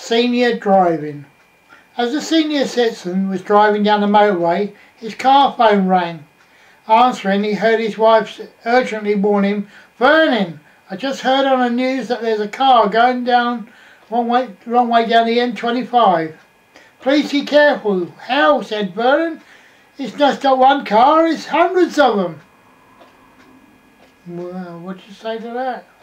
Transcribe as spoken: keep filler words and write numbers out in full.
Senior driving. As the senior citizen was driving down the motorway, his car phone rang. Answering, he heard his wife urgently warn him, "Vernon, I just heard on the news that there's a car going down wrong way, wrong way down the M twenty-five. Please be careful." "How?" said Vernon. "It's not just one car, it's hundreds of them." Well, what'd you say to that?